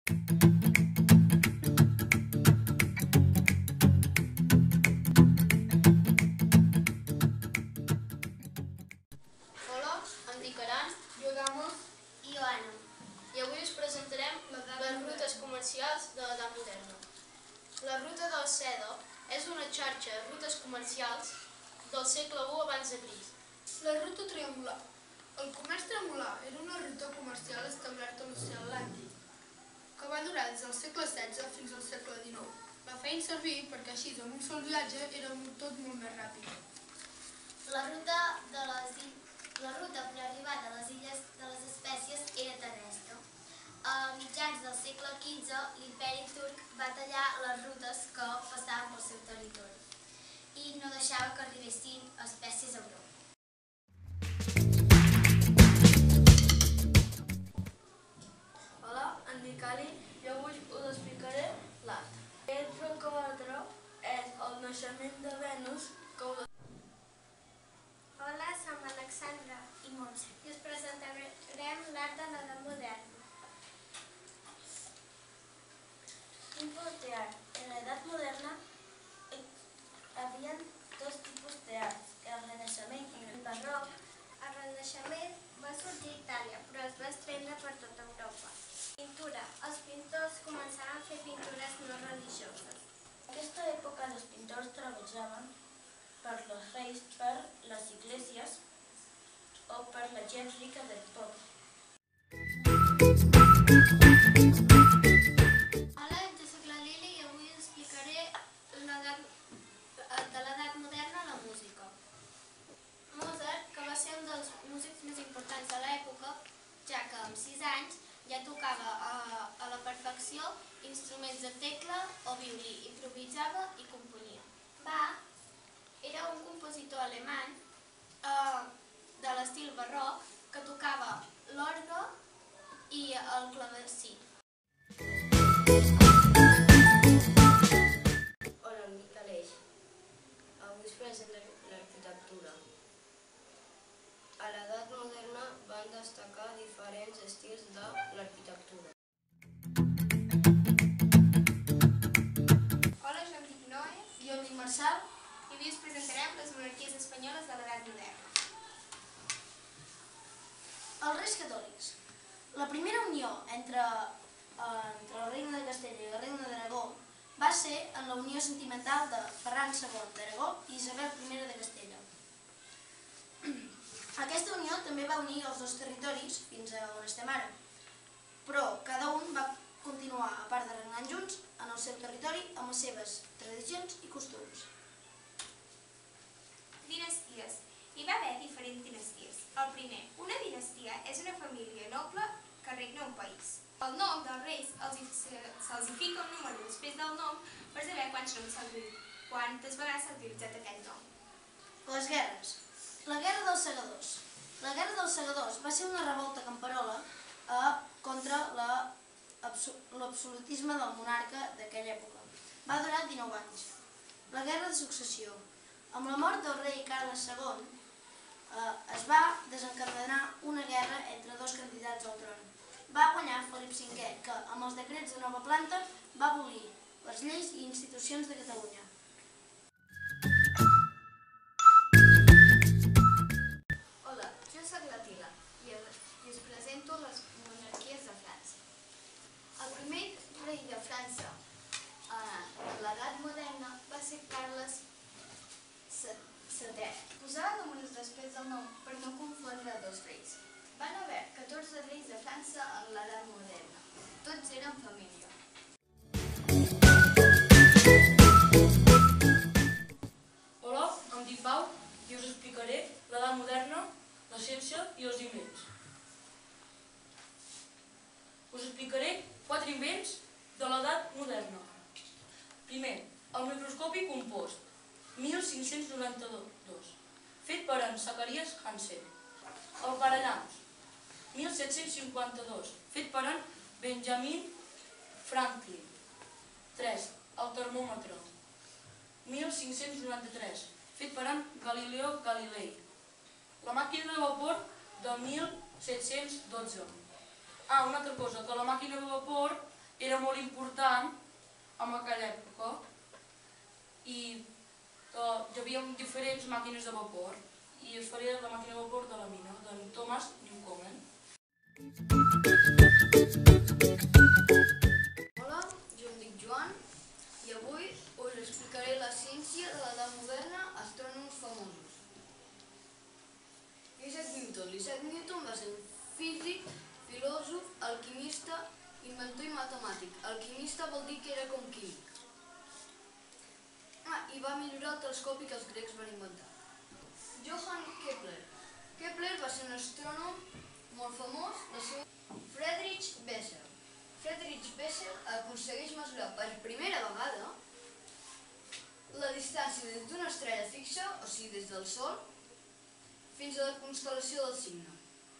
Hola, em dic Aran, Jo Gama i jo Anna. i avui us presentarem les rutes comercials de l'edat moderna. La ruta de seda és una xarxa de rutes comercials del segle I abans de Crist. La ruta triangular. El comerç triangular era una ruta comercial establerta a l'oceà Atlàntic, que va durar des del segle XVI fins al segle XIX. La feien servir perquè així amb un sol viatge era tot molt més ràpid. La ruta per arribar a les illes de les Espècies era terrestre. A mitjans del segle XV, l'imperi turc va tallar les rutes que passaven pel seu territori i no deixava que arribessin espècies a Europa. Hola, em dic Ali i avui us explicaré l'art. Aquest rocamortre és el naixement de Venus que us... Hola, som Alexandra i Montse i us presentarem l'art de l'edat moderna. Tipus d'art. En l'edat moderna hi havia dos tipus d'art, el Renaixement i el Barroc. El Renaixement va sorgir a Itàlia, però es va estendre per tota Europa. Pintura. Els pintors començaven a fer pintures no religioses. En aquesta època els pintors treballaven per els reis, per les esglésies o per la gent rica del poble. Hola, jo soc la Lili i avui us explicaré de l'edat moderna la música. Mozart, que va ser un dels músics més importants de l'època, ja que amb 6 anys ja tocava a la perfecció instruments de tecla o violí, improvisava i componia. Bach era un compositor alemany de l'estil barroc que tocava l'orgue i el clavecí. Hola, em dic Aleix. Avui us presentaré l'arquitectura. A l'edat moderna van destacar diferents estils de l'arquitectura. Hola, jo em dic Noé. Jo em dic Marçal. I avui us presentarem les monarquies espanyoles de l'edat moderna. Els reis catòlics. La primera unió entre el regne de Castella i el regne d'Aragó va ser en la unió sentimental de Ferran II d'Aragó i Isabel I de Castella. Aquesta unió també va unir els dos territoris fins a on estem ara, però cada un va continuar, a part de regnar junts, en el seu territori amb les seves tradicions i costums. Dinasties. Hi va haver diferents dinasties. El primer, una dinastia és una família noble que regna un país. El nom dels reis se'ls fica un número després del nom per saber quantes vegades s'ha utilitzat aquell nom. Les guerres. La Guerra dels Segadors. La Guerra dels Segadors va ser una revolta camperola contra l'absolutisme del monarca d'aquella època. Va durar 19 anys. La Guerra de Successió. Amb la mort del rei Carles II es va desencadenar una guerra entre dos candidats al tron. Va guanyar Felip V, que amb els decrets de nova planta va abolir les lleis i institucions de Catalunya. Hola, jo soc la Tila i us presento les monarquies de França. El primer rei de França a l'edat moderna va ser Carles VII. Posava números després del nom per no confondre dos reis. Van haver 14 reis de França en l'edat moderna. Tots eren família. Hola, em dic Pau i us explicaré l'edat moderna, la ciència i els invents. Us explicaré 4 invents de l'edat moderna. Primer, el microscopi compost, 1592, fet per en Zacarias Hansen. El parallamps, 1752, fet per en Benjamin Franklin. 3. El termòmetre, 1593, fet per en Galileo Galilei. La màquina de vapor de 1712. Una altra cosa, que la màquina de vapor era molt important en aquella època i hi havia diferents màquines de vapor i es faria la màquina de vapor de la mina, d'en Thomas Newcomen. Hola, jo em dic Joan i avui us explicaré la ciència de l'edat moderna, astrònoms famosos. Isaac Newton. Isaac Newton va ser un físic, filòsof, alquimista, inventor i matemàtic. Alquimista vol dir que era com químic. I va millorar el telescopi que els grecs van inventar. Johann Kepler. Kepler va ser un astrònom molt famós. Friedrich Bessel. Friedrich Bessel aconsegueix mesurar per primera vegada la distància des d'una estrella fixa, o sigui des del Sol, fins a la constel·lació del Cigne.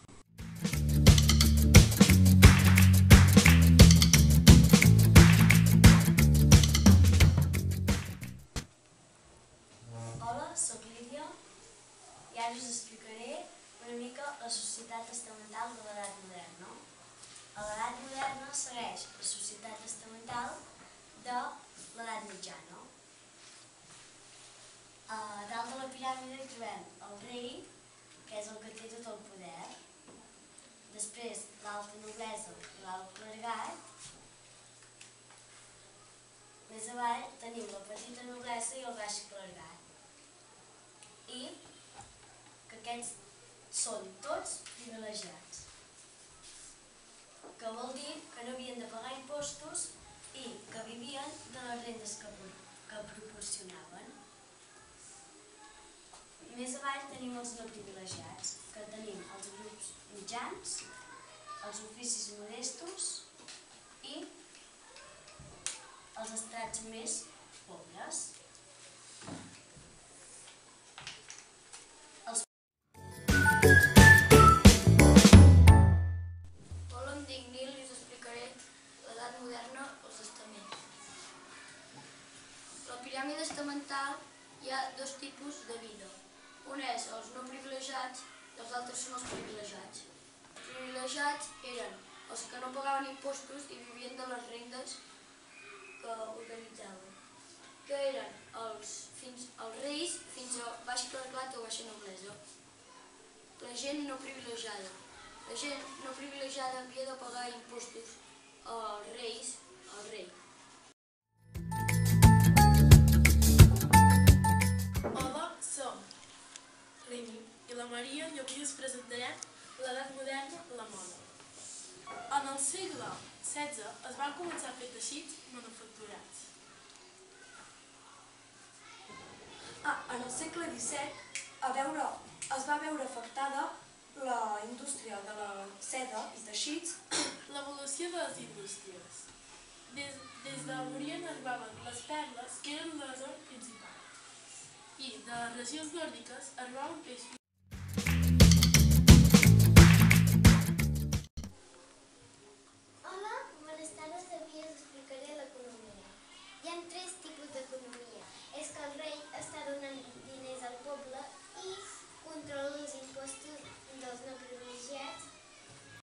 Hola, soc Lídia i ara us explicaré una mica la societat estamental de l'edat moderna. A l'edat moderna segueix la societat estamental de l'edat mitjana. A dalt de la piràmide trobem el rei, que és el que té tot el poder. Després l'alta noblesa i l'alt clergat. Més avall tenim la petita noblesa i el baix clergat. I que aquests són tots privilegiats, que vol dir que no havien de pagar impostos i que vivien de les rendes que proporcionaven. Més avall tenim els no privilegiats, que tenim els grups mitjans, els oficis modestos i els estrats més pobres. Hola, em dic Nil i us explicaré l'edat moderna als estaments. La piràmide estamental hi ha dos tipus de vida. Un és els no privilegiats i els altres són els privilegiats. Els privilegiats eren els que no pagaven impostos i vivien de les rendes que organitzaven, que eren els reis fins a baix clergat o baixa noblesa. La gent no privilegiada. La gent no privilegiada havia de pagar impostos als reis, al rei. Hola, som l'Emi i la Maria i avui us presentarem l'edat moderna, la moda. En el segle XVI es van començar a fer teixits manufacturats. En el segle XVII es va veure afectada la indústria de la seda i teixits. L'evolució de les indústries. Des de l'Orient arribaven les perles, que eren l'or principal. I de les regions nòrdiques arribaven peixos